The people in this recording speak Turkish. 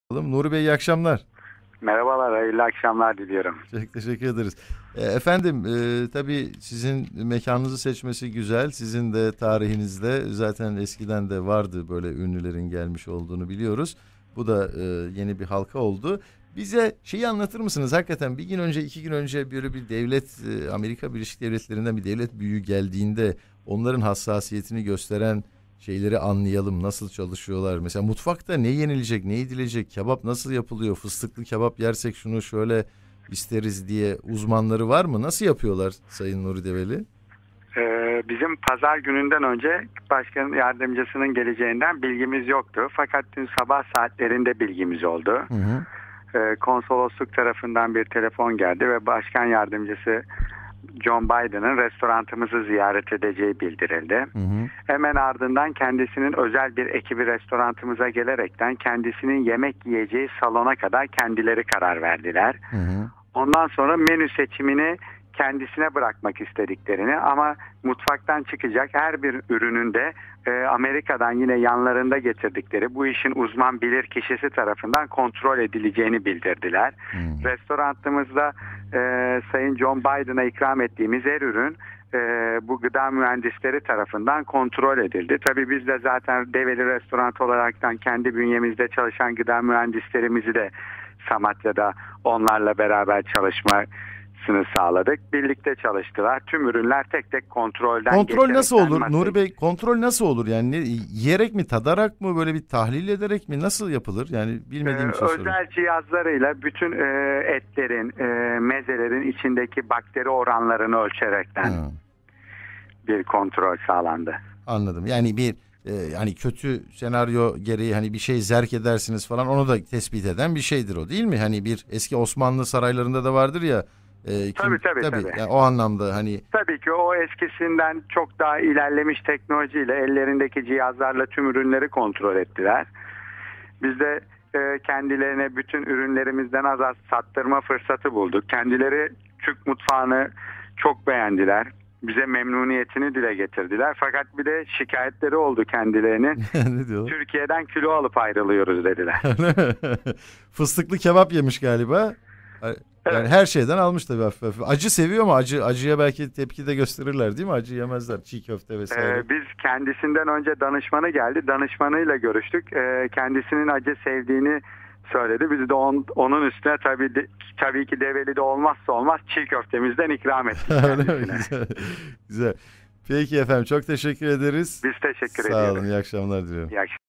Nuri Bey, iyi akşamlar. Merhabalar, hayırlı akşamlar diliyorum. Çok teşekkür ederiz. Efendim, tabii sizin mekanınızı seçmesi güzel. Sizin de tarihinizde zaten eskiden de vardı, böyle ünlülerin gelmiş olduğunu biliyoruz. Bu da yeni bir halka oldu. Bize şeyi anlatır mısınız? Hakikaten bir gün önce, 2 gün önce böyle bir devlet, Amerika Birleşik Devletleri'nden bir devlet büyüğü geldiğinde onların hassasiyetini gösteren şeyleri anlayalım. Nasıl çalışıyorlar? Mesela mutfakta ne yenilecek, ne yedilecek, kebap nasıl yapılıyor? Fıstıklı kebap yersek şunu şöyle isteriz diye uzmanları var mı? Nasıl yapıyorlar Sayın Nuri Develi? Bizim pazar gününden önce başkanın yardımcısının geleceğinden bilgimiz yoktu. Fakat dün sabah saatlerinde bilgimiz oldu. Hı hı. Konsolosluk tarafından bir telefon geldi ve başkan yardımcısı John Biden'ın restoranımızı ziyaret edeceği bildirildi. Hı hı. Hemen ardından kendisinin özel bir ekibi restoranımıza gelerekten kendisinin yemek yiyeceği salona kadar kendileri karar verdiler. Hı hı. Ondan sonra menü seçimini kendisine bırakmak istediklerini ama mutfaktan çıkacak her bir ürünün de Amerika'dan yine yanlarında getirdikleri bu işin uzman bilir kişisi tarafından kontrol edileceğini bildirdiler. Hı. Restoranımızda Sayın John Biden'a ikram ettiğimiz her ürün bu gıda mühendisleri tarafından kontrol edildi. Tabii biz de zaten Develi Restoran olaraktan kendi bünyemizde çalışan gıda mühendislerimizi de Samatya'da onlarla beraber çalışmasını sağladık. Birlikte çalıştılar. Tüm ürünler tek tek kontrolden Kontrol nasıl olur masaya. Nuri Bey? Kontrol nasıl olur? Yani yiyerek mi, tadarak mı, böyle bir tahlil ederek mi, nasıl yapılır? Yani bilmediğim için soruyorum. Özel cihazlarıyla bütün etlerin, mezelerin içindeki bakteri oranlarını ölçerekten Hı. bir kontrol sağlandı. Anladım. Yani bir hani kötü senaryo gereği hani bir şey zerk edersiniz falan, onu da tespit eden bir şeydir o, değil mi? Hani bir eski Osmanlı saraylarında da vardır ya. Tabii. Yani o anlamda hani. Tabii ki o eskisinden çok daha ilerlemiş teknolojiyle ellerindeki cihazlarla tüm ürünleri kontrol ettiler. Biz de kendilerine bütün ürünlerimizden az sattırma fırsatı bulduk. Kendileri Türk mutfağını çok beğendiler. Bize memnuniyetini dile getirdiler. Fakat bir de şikayetleri oldu kendilerinin. Ne diyorlar? Türkiye'den kilo alıp ayrılıyoruz dediler. Fıstıklı kebap yemiş galiba. Yani Evet. her şeyden almış tabii, hafif hafif. Acı seviyor mu? Acıya belki tepki de gösterirler, değil mi? Acı yemezler. Çiğ köfte vesaire. Biz kendisinden önce danışmanı geldi. Danışmanıyla görüştük. Kendisinin acı sevdiğini söyledi. Biz de onun üstüne tabii ki Develi'de olmazsa olmaz çiğ köftemizden ikram ettik Öyle mi? kendisine. Güzel. Güzel. Peki efendim, çok teşekkür ederiz. Biz teşekkür Sağ olun. ediyoruz. İyi akşamlar diliyorum. İyi akşamlar.